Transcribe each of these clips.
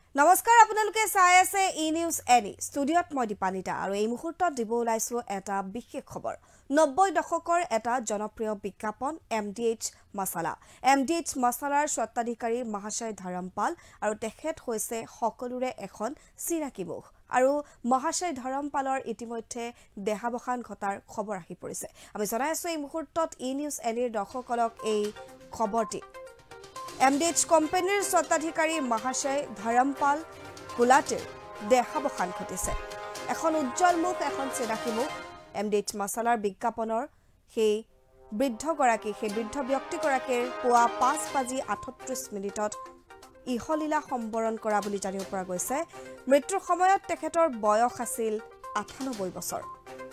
নমস্কাৰ আপোনালোকে চাই আছে Enewsne ষ্টুডিঅত মই দীপানিতা আৰু এই মুহূৰ্তত দিব ওলাইছো এটা বিশেষ খবৰ 90 দশকৰ এটা জনপ্ৰিয় বিজ্ঞাপন MDH মছলা MDH মছলাৰ স্বত্বাধিকাৰী মহাশয় ধৰমপাল আৰু তেখেত হৈছে সকলোৰে এখন চিনাকি মুখ আৰু মহাশয় ধৰমপালৰ ইতিমধ্যে দেহাবসান ঘটাৰ খবৰ আহি পৰিছে আমি জনাই আছো এই মুহূৰ্তত Enewsne দৰ্শকসকলক এই খবৰটি MDH কোম্পানীৰ স্বত্বাধিকাৰী মহাশয় ধৰমপাল গুলাটিৰ দেহাবসান ঘটিছে এখন উজ্জ্বল মুখ এখন চিনাকি মুখ MDH মছলাৰ বিজ্ঞাপনৰ সেই বৃদ্ধ ব্যক্তিগৰাকীৰ পুৱা 5:38 ইহলীলা সম্বৰণ কৰা বুলি জানিব পৰা গৈছে মৃত্যুৰ সময়ত তেখেতৰ বয়স আছিল 98 বছৰ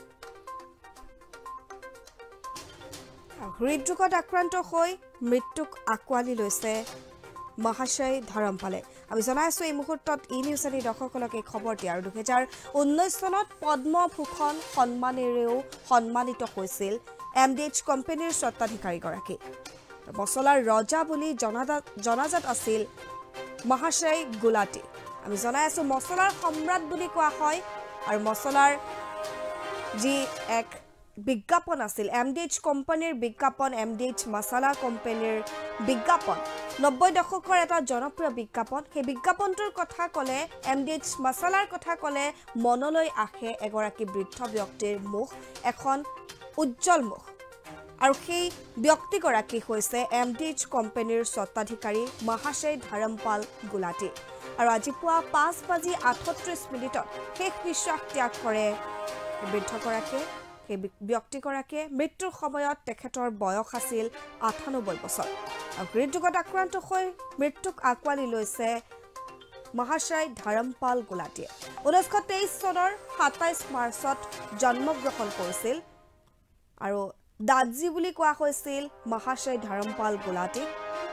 হৃদৰোগত আক্ৰান্ত হৈ মৃত্যুক আকোৱালি লৈছে মহাশয় ধৰমপালে আমি জনাই আছো এই মুহূৰ্তত Enewsne দৰ্শকসকলক এই খবৰটি আৰু 2019 চনত পদ্মভূষণ সন্মানেৰেও সন্মানিত হৈছিল MDH কোম্পানীৰ স্বত্বাধিকাৰী গৰাকী মছলাৰ ৰজা বুলি জনাজাত আছিল মহাশয় গুলাটি আমি জনাই আছো মছলাৰ সম্ৰাট বুলি কোৱা হয় আৰু মছলাৰ যি এক বিজ্ঞাপন আছিল MDH কোম্পানীৰ বিজ্ঞাপন MDH মছলা কোম্পানীৰ বিজ্ঞাপন 90 দশকৰ এটা জনপ্ৰিয় বিজ্ঞাপন সেই বিজ্ঞাপনটোৰ কথা কলে MDH মছলাৰ কথা কলে মনলৈ আহে এগৰাকী বৃদ্ধ ব্যক্তিৰ মুখ এখন উজ্জ্বল মুখ আৰু সেই ব্যক্তিগৰাকী হৈছে MDH কোম্পানীৰ স্বত্বাধিকাৰী মহাশয় ধৰমপাল গুলাটি আৰু আজি পুৱা 5:38 শেষ নিশ্বাস ত্যাগ কৰে বৃদ্ধগৰাকীয়ে সেই ব্যক্তিগৰাকীয়ে মৃত্যুৰ সময়ত তেখেতৰ বয়স আছিল 98 বছৰ আৰু হৃদৰোগত আক্ৰান্ত হৈ মৃত্যুক আকোৱালি লৈছে মহাশয় ধৰমপাল গুলাটিয়ে 1923 চনৰ 27 মাৰ্চত জন্মগ্ৰহণ কৰিছিল আৰু দাদজি বুলি কোৱা হৈছিল মহাশয় ধৰমপাল গুলাটিক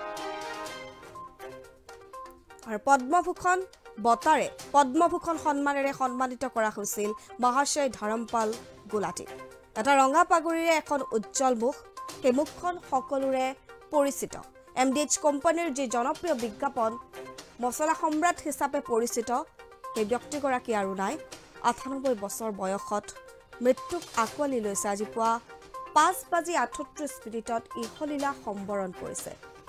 আৰু পদ্মভূষণ সন্মানেৰে সন্মানিত কৰা হৈছিল মহাশয় ধৰমপাল গুলাটি এটা ৰঙা পাগুৰিৰে এখন উজ্জ্বল মুখ সেই মুখখন সকলোৰে পৰিচিত MDH কোম্পানীৰ যি জনপ্ৰিয় বিজ্ঞাপন মছলা সম্ৰাট হিচাপে পৰিচিত সেই ব্যক্তিগৰাকী আৰু নাই 98 বছৰ বয়সত মৃত্যুক আকোৱালি লৈছে আজি পুৱা 5:38 ইহলীলা সম্বৰণ কৰিছে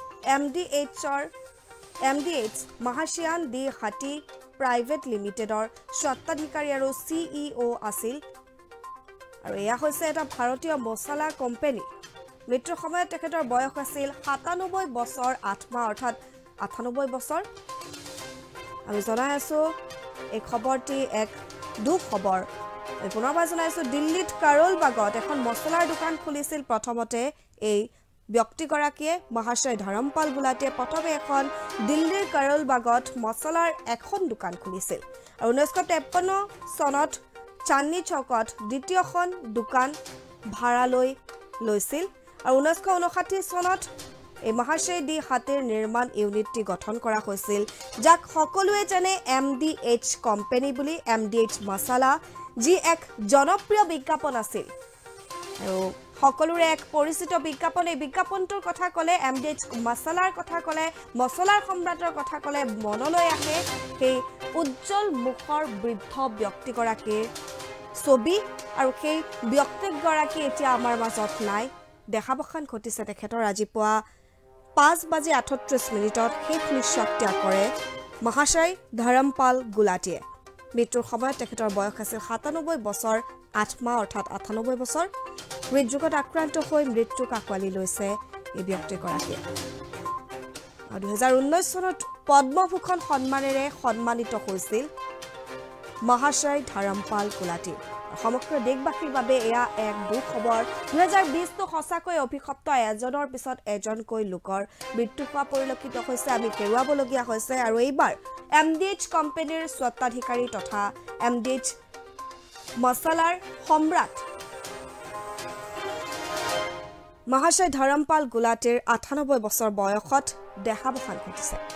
MDH মহাশয়ান দি হাটি প্ৰাইভেট লিমিটেডৰ স্বত্বাধিকাৰী আৰু CEO আছিল আৰু এয়া হৈছে এটা ভাৰতীয় মছলা কোম্পানী মৃত্যুৰ সময়ত তেখেতৰ বয়স আছিল 97 বছৰ 8 মাহ অৰ্থাৎ 98 বছৰ আমি জনাই আছো এই খবৰটি এক দুখ খবৰ পুনৰবাৰ জনাই আছো দিল্লীত কাৰোলবাগত এখন মছলাৰ দোকান খুলিছিল প্ৰথমতে এই ব্যক্তিগৰাকীয়ে মহাশয় ধৰমপাল গুলাটিয়ে প্ৰথমে এখন দিল্লীৰ কাৰোলবাগত মছলাৰ এখন দোকান খুলিছিল আৰু 1953 চনত চান্দনী চৌকত দ্বিতীয়খন দোকান ভাড়ালৈ লৈছিল আৰু 1959 চনত এই মহাশয় দি হাটিৰ নিৰ্মাণ ইউনিটটি গঠন কৰা হৈছিল যাক সকলোৱে জানে MDH কোম্পানী বুলি MDH মছলা যি এক জনপ্ৰিয় বিজ্ঞাপন আছিল আৰু সকলোৰে এক পৰিচিত বিজ্ঞাপন এই বিজ্ঞাপনটোৰ কথা কলে MDH মছলাৰ কথা কলে মছলাৰ সম্ৰাটৰ কথা কলে মনলৈ আহে সেই উজ্জ্বল মুখৰ বৃদ্ধ ব্যক্তিগৰাকীৰ ছবি আৰু সেই ব্যক্তিগৰাকী এতিয়া আমাৰ মাজত নাই দেহাবসান ঘটিছে তেখেতৰ আজি পুৱা 5:38 শেষ নিশ্বাস ত্যাগ কৰে মহাশয় ধৰমপাল গুলাটিয়ে মৃত্যুৰ সময়ত তেখেতৰ বয়স আছিল 97 বছৰ 8 মাহ অৰ্থাৎ 98 বছৰ হৃদৰোগত আক্ৰান্ত হৈ মৃত্যুক আকোৱালি লৈছে এই ব্যক্তিগৰাকীয়ে 2019 চনত পদ্মভূষণ সন্মানেৰে সন্মানিত হৈছিল মহাশয় ধৰমপাল গুলাটি সমগ্ৰ দেশবাসীৰ বাবে এয়া এক দুখ খবৰ 2020 সঁচাকৈ অভিশপ্ত এজনৰ পিছত এজনকৈ লোকৰ মৃত্যু হোৱা পৰিলক্ষিত হৈছে আমি কেৰুৱাবলগীয়া হৈছে আৰু এইবাৰ MDH কোম্পানীৰ স্বত্বাধিকাৰী তথা MDH মছলাৰ সম্ৰাট মহাশয় ধৰমপাল গুলাটিৰ 98 বছৰ বয়সত দেহাবসান ঘটিছে